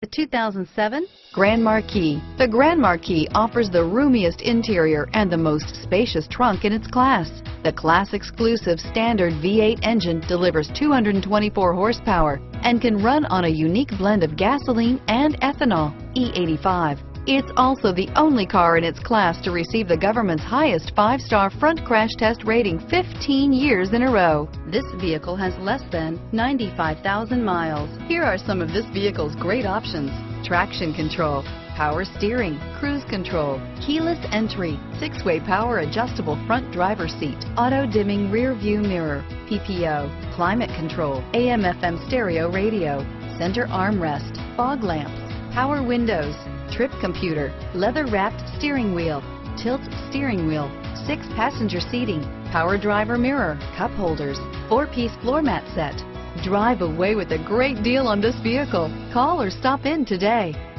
The 2007 Grand Marquis. The Grand Marquis offers the roomiest interior and the most spacious trunk in its class. The class-exclusive standard V8 engine delivers 224 horsepower and can run on a unique blend of gasoline and ethanol, E85. It's also the only car in its class to receive the government's highest 5-star front crash test rating 15 years in a row. This vehicle has less than 95,000 miles. Here are some of this vehicle's great options: traction control, power steering, cruise control, keyless entry, 6-way power adjustable front driver seat, auto dimming rear view mirror, PPO, climate control, AM/FM stereo radio, center armrest, fog lamps, power windows, trip computer, leather-wrapped steering wheel, tilt steering wheel, 6-passenger seating, power driver mirror, cup holders, 4-piece floor mat set. Drive away with a great deal on this vehicle. Call or stop in today.